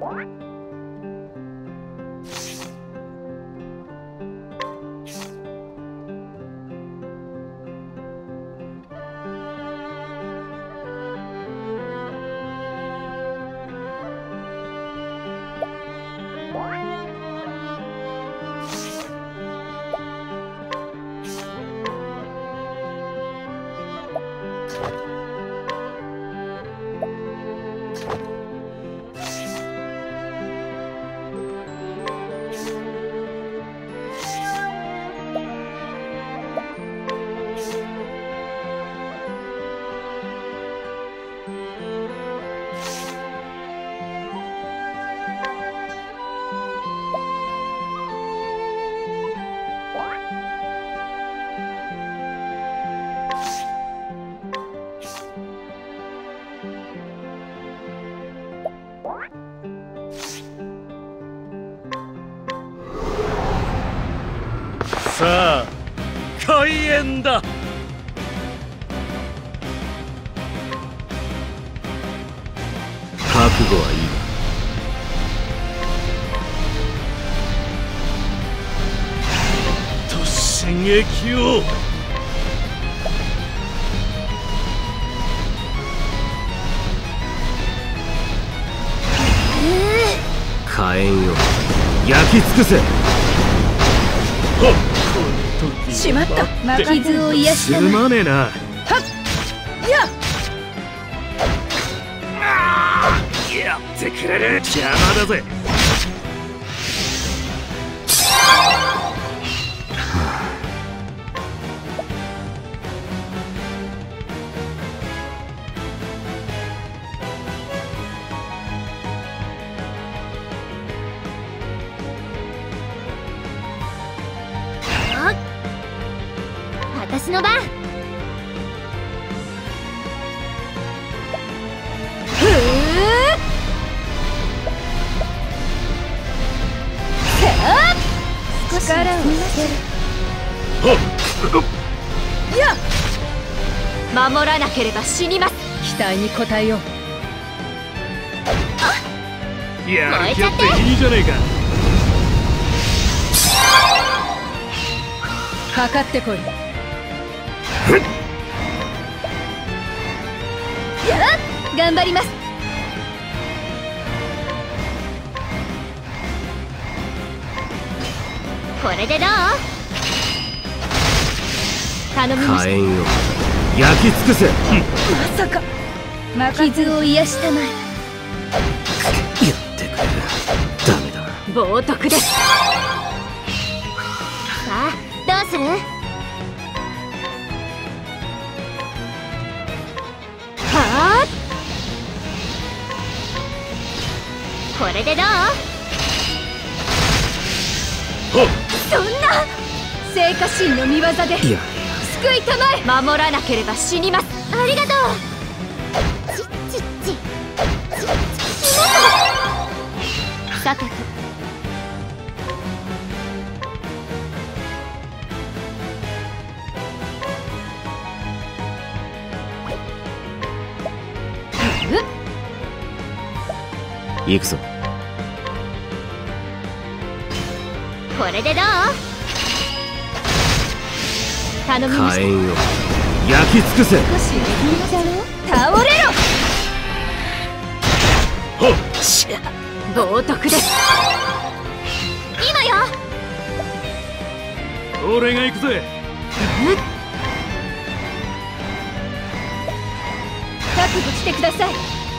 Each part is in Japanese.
さあ開演だ。覚悟はいい突進撃を。火炎よ焼き尽くせ。 しまった。傷を癒したな。 すまねえな。 はっややってくれる。邪魔だぜ。 私の番。 少し力を見せる。や守らなければ死にます。 期待に応えよう。 やる気あっていいじゃねえか。 かかってこい。頑張ります。 これでどう？頼みました。 火炎よ焼き尽くせ。 まさか傷を癒したまえ。 やってくれる。ダメだ。 冒涜です。さあどうする？はあ、これでどう？ そんな聖火神の見業で救いたまえ。 守らなければ死にます。ありがとう。さてと行くぞ。 これでどう？頼みました。 火炎よ焼き尽くせ。 少し倒れろ。 冒涜です。今よ。 俺が行くぜ。 覚悟してください。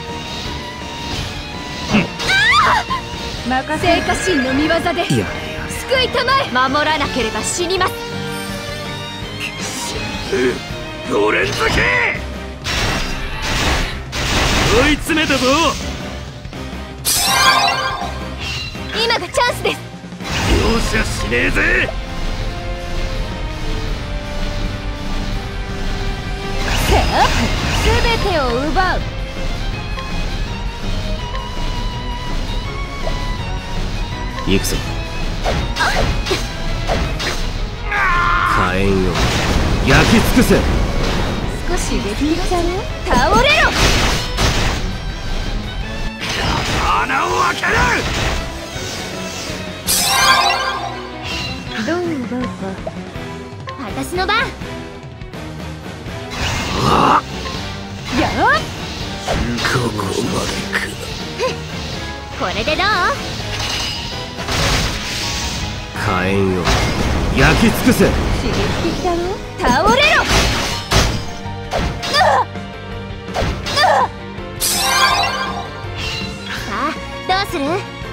聖火神の見業で救いたまえ。 守らなければ死にます。 5連続。追い詰めたぞ。 今がチャンスです。 容赦しねえぜ。 全てを奪う。 行くぞ。火炎よ焼き尽くせ。 少し激烈だね。倒れろ。 あ穴を開ける。 どう奪うか。 私の番。 やっここまでか。 これでどう？ 火炎を焼き尽くせ。 刺激的だろ。倒れろ。 さあどうする？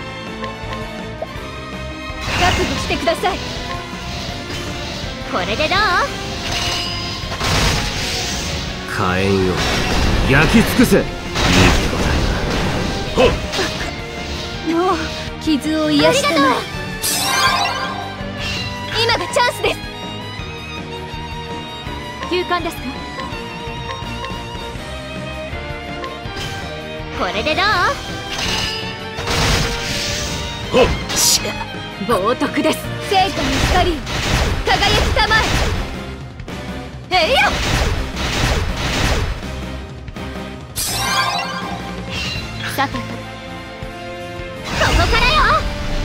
覚悟してください。 これでどう？ 火炎を焼き尽くせ。いいけどな。 もう傷を癒したまえ。今がチャンスです。 休館ですか？これでどう？ 冒涜です。聖火の光よ、輝きたまえ。えいや。 さてとここからよ。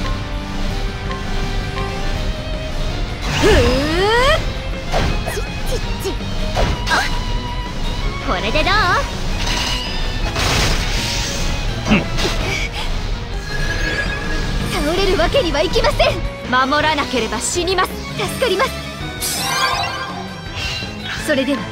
ちっちっち。これでどう？ 倒れるわけにはいきません。守らなければ死にます。助かります。それでは。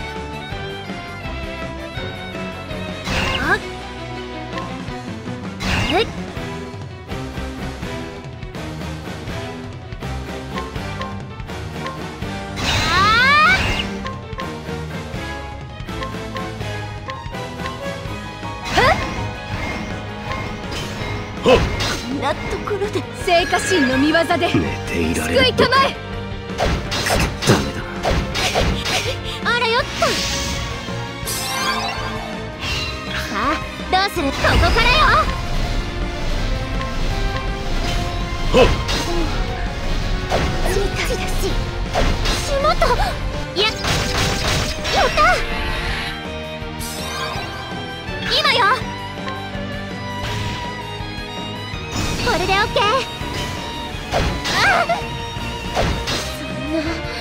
こんなところで聖火神の御業で寝ていられる。 救いたまえ。 ダメだ。 あらよっと。さあどうする？ここからよ。ちだしもとやった今よ。これでオッケー。そんな。